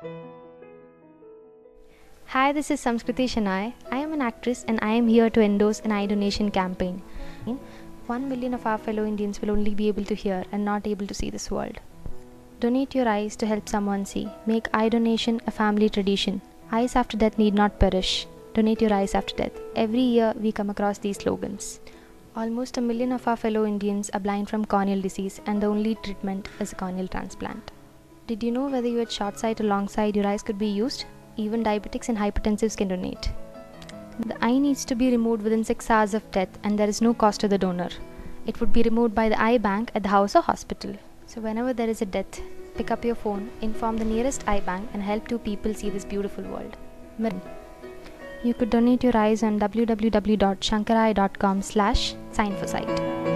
Hi, this is Samskruthy Shenoy. I am an actress and I am here to endorse an eye donation campaign. 1 million of our fellow Indians will only be able to hear and not able to see this world. Donate your eyes to help someone see. Make eye donation a family tradition. Eyes after death need not perish. Donate your eyes after death. Every year we come across these slogans. Almost 1 million of our fellow Indians are blind from corneal disease and the only treatment is a corneal transplant. Did you know whether you had short sight or long sight, your eyes could be used? Even diabetics and hypertensives can donate. The eye needs to be removed within 6 hours of death and there is no cost to the donor. It would be removed by the eye bank at the house or hospital. So whenever there is a death, pick up your phone, inform the nearest eye bank and help 2 people see this beautiful world. You could donate your eyes on www.shankaraeye.com/sign for sight.